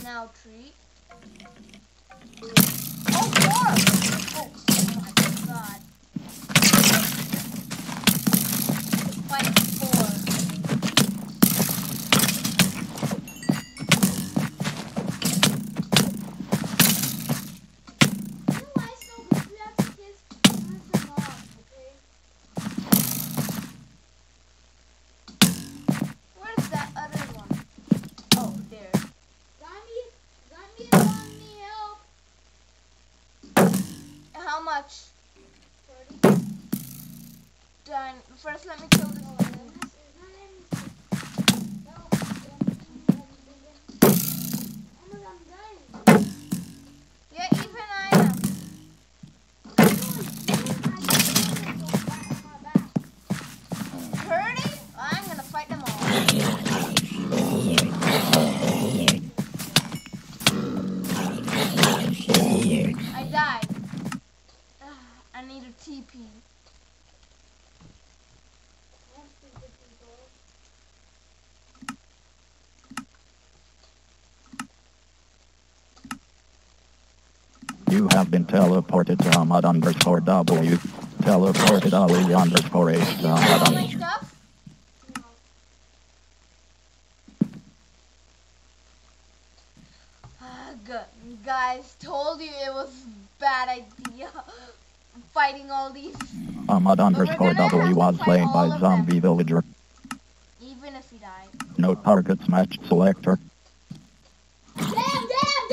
Now 3. Oh, 4! Oh my god. Fight 4. Where's that other one? Oh, there. How much? 30. Done. First, let me kill this one. Yeah, even I am. 30? I'm gonna fight them all. I died. I need a TP. You have been teleported to Ahmad_W. Teleported Ali_H to Ahmad. Stuff? Good. Guys, told you it was bad idea fighting all these. Ahmad_W was slain by zombie villager. Even if he died. No targets matched selector. Damn!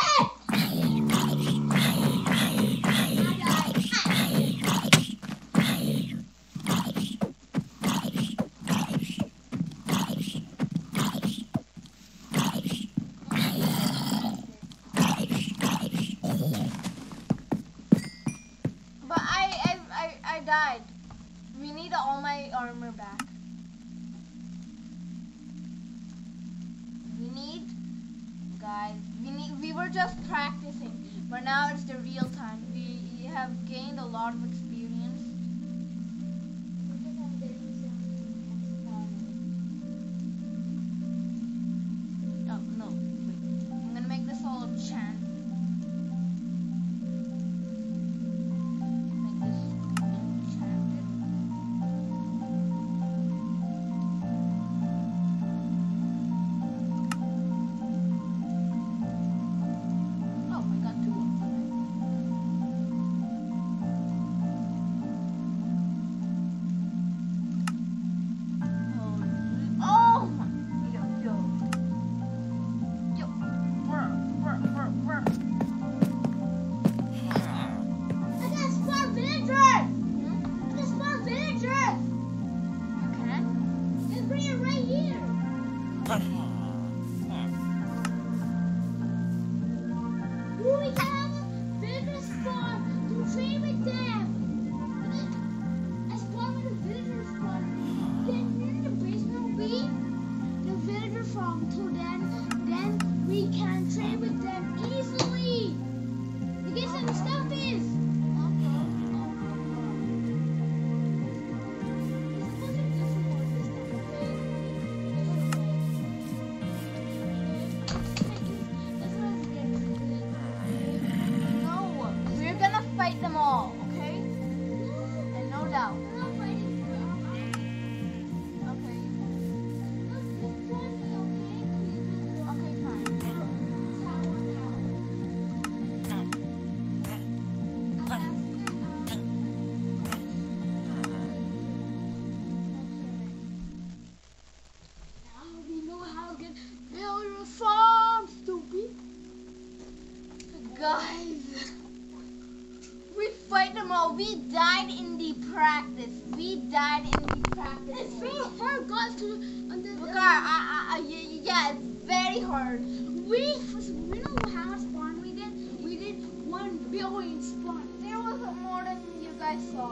But I died. We need all my armor back. We were just practicing, but now it's the real time. We have gained a lot of experience. Oh no, wait. I'm gonna make this all chant. Make this enchanted. Oh, I got 2 of them. Oh my, yo, brr. I got smart villagers! I got smart villagers! Okay. Just bring it right here. We can have a villager spawn to trade with them. I spawn with a villager spawn. Then in the basement will be the villager farm. So then we can trade with them easily. You get some stuff is. No, we're gonna fight them all, okay? And no doubt. Okay. Okay, fine. Now we know how to get villager farm, stupid. Guys, we fight them all. We died in the practice. It's very hard, guys, to Look, yeah, it's very hard. we know how spawn we did. We did 1 billion spawn. There was more than you guys saw.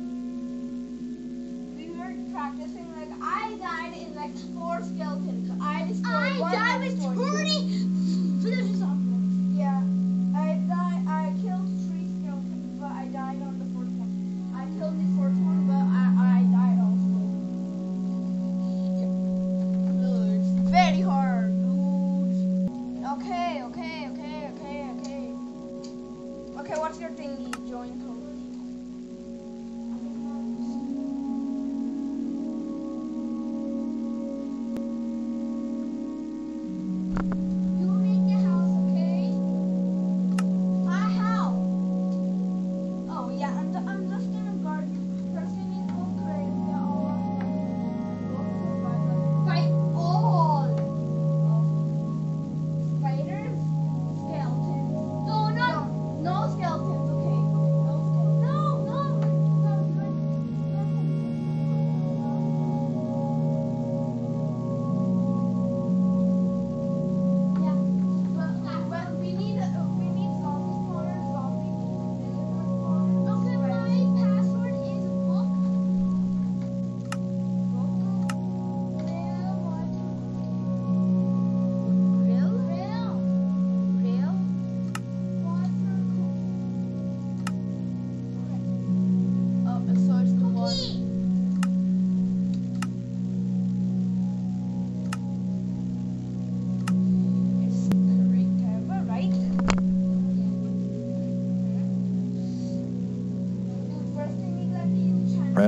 We were practicing. Like I died in like 4 skeletons. I destroyed I one. died with 30 villagers on me. Yeah, I killed 3 skeletons, but I died on the 4th one. I killed the 4th one, but I died also. It's very hard, dude. Okay.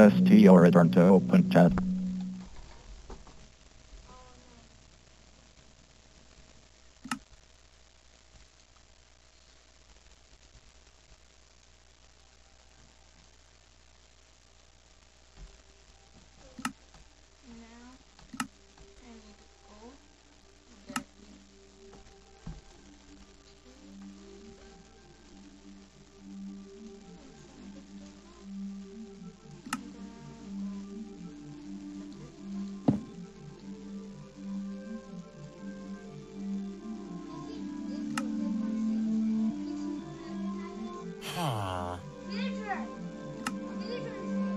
ST or return to open chat. Now I need to go get Villager! Villager!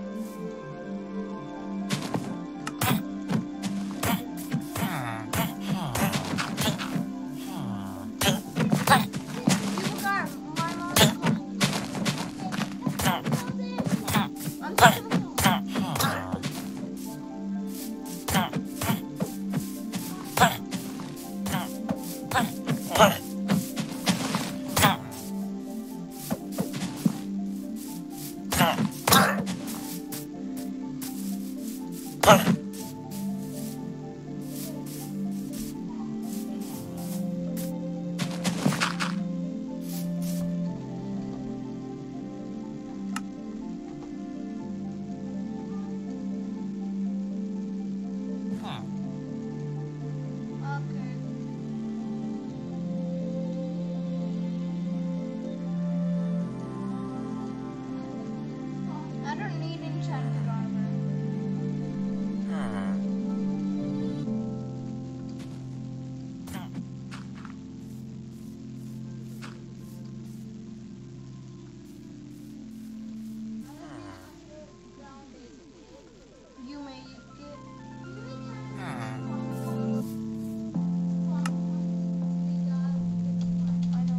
you car. My mom's calling. I'm taking the phone. Okay. I don't need enchanted armor. You make it. I know.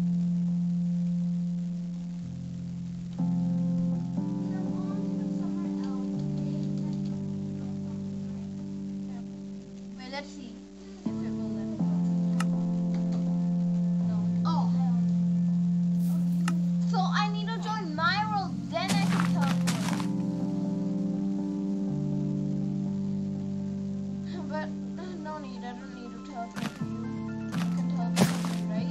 Wait, let's see if it will let me go. No. Oh, hell. So I need to join my world, then I can teleport. But no need, I don't need to teleport to you. You can teleport to me, right?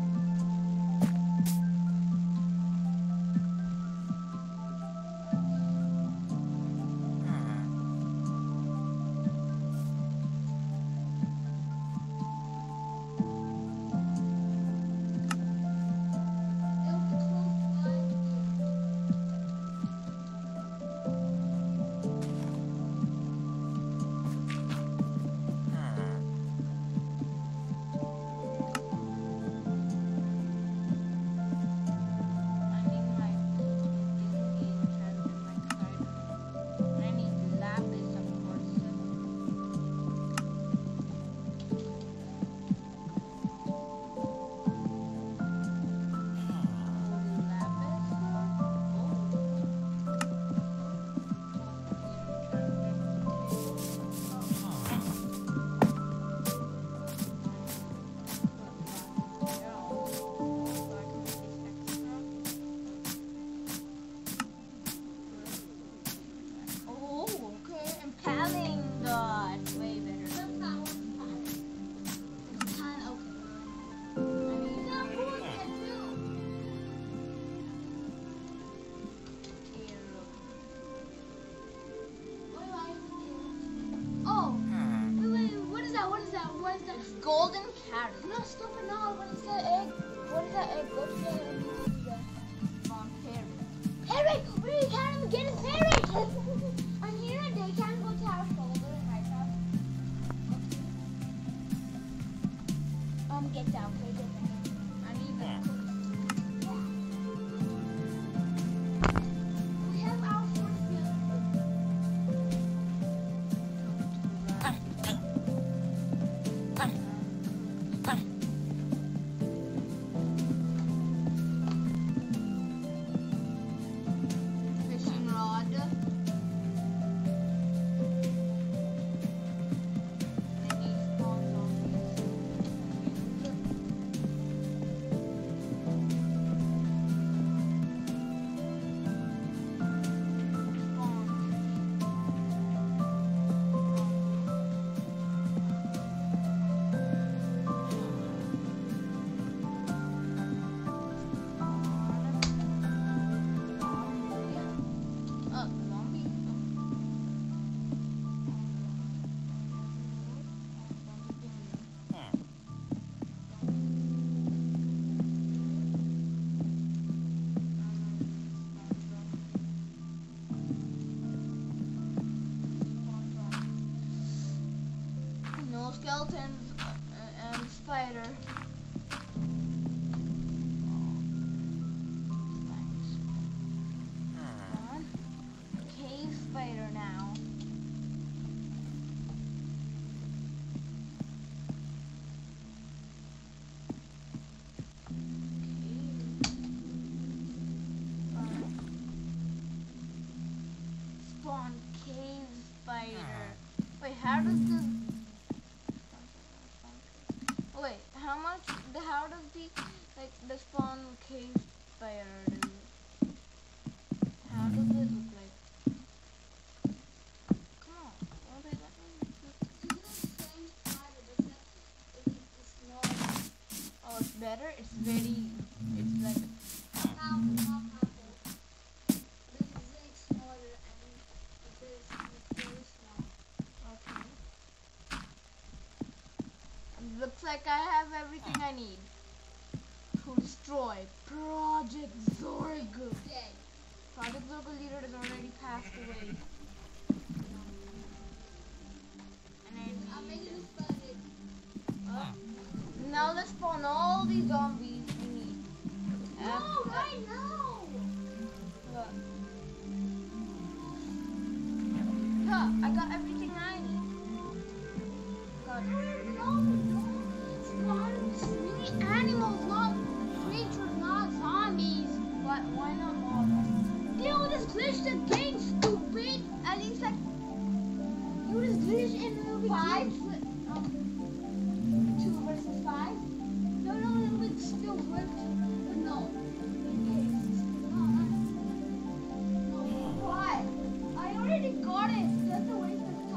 I need my enchanted my kite. I need lapis, of course. Oh, okay. Impaling god. Way better. Oh, wait, what is that? What is that? What is that? Golden carrot. No, stop it now. What is that egg? What is that egg? Go to the egg. Parrot. Parrot! We can't even get a parrot! I'm here and they can't go to our shoulder in Minecraft. Get down, okay? Get down. I need the cookies. We have our first villager. Fishing rod. I need spawn zombies. spawn cave spider. Wait, how does this? Wait, how does the spawn cave spider do? How does it look like? Come on, won't they let me? Oh, it's better. It's very. It's like. Okay. Looks like I have everything I need to destroy Project Zorgo. Project Zorgo leader has already passed away. And now let's spawn all these zombies we need. Right now. What? Yeah, I got everything I need. Got We need animals, not creatures, not zombies. why not more? You just glitched the game, stupid. At least like You just glitched and it'll be 5 glitched. 2 versus 5. No, it would still work. But no. Why? I already got it. That's a waste of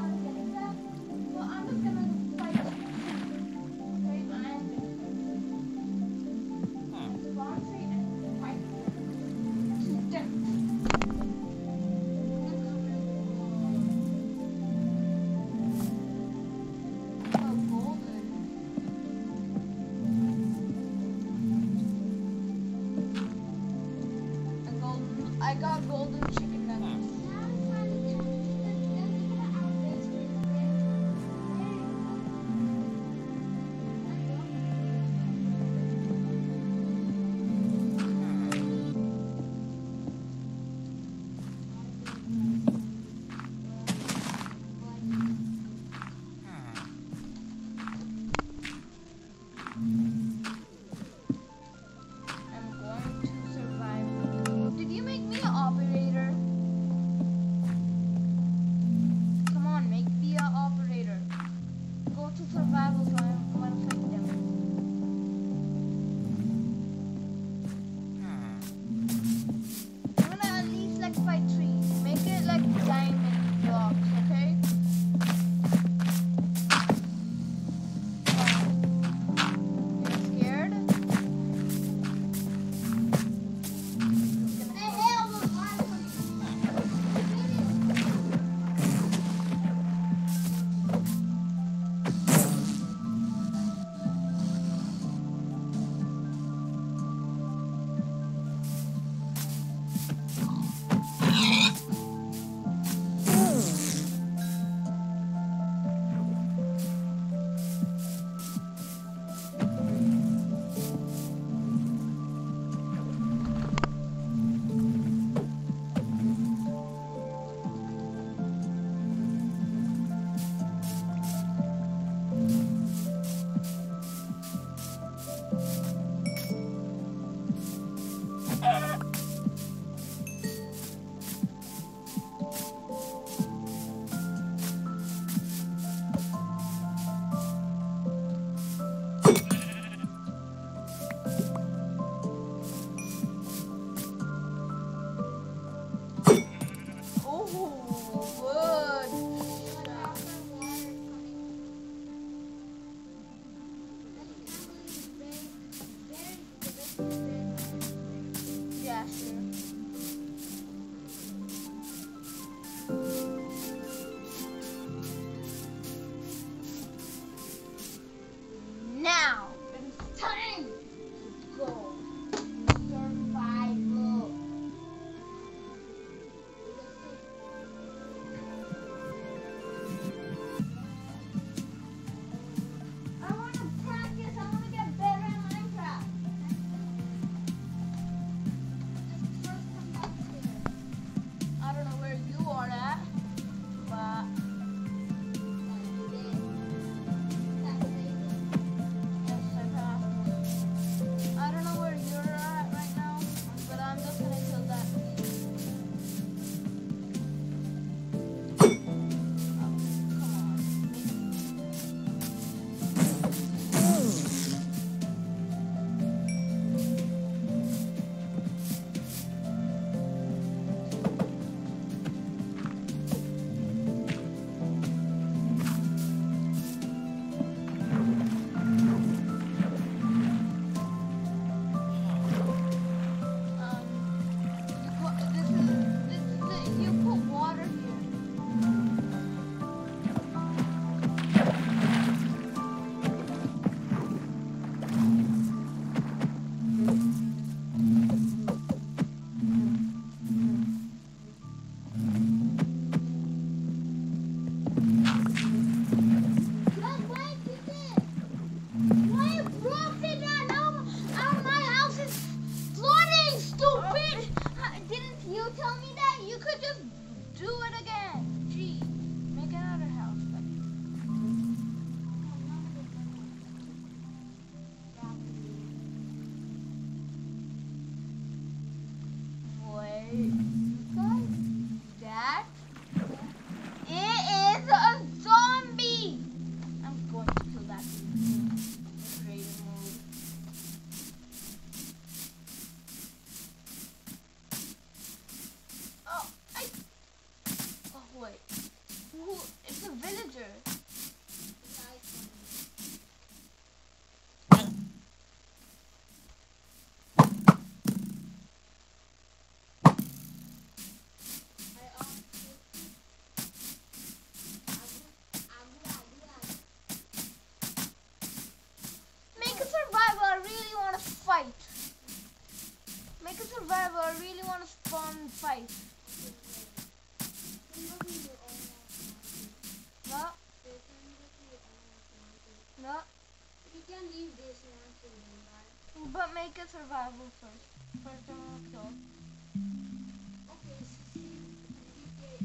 survival. I really want to spawn fight. No, no. You can leave this one to them, right? But make it survival first. First I want to kill. Okay, see, you get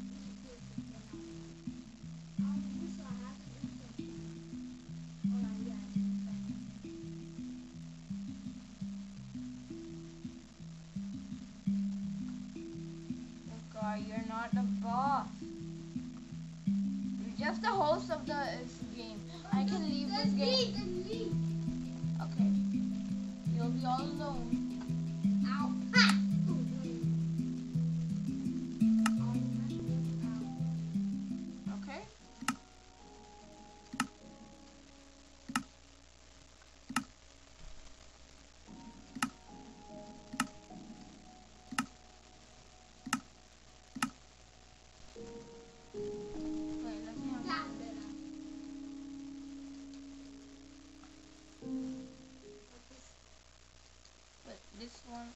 so I have to do something. Alright, yeah. God, you're not the boss. You're just the host of this game. I can leave this game. Okay. You'll be all alone. Ow. Ah! Okay? Wait, let me have Wait, this one.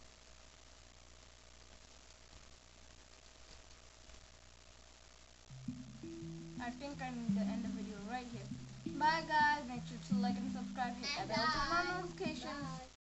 I think I need to end the video right here. Bye guys, make sure to like and subscribe, hit that bell to turn on notifications.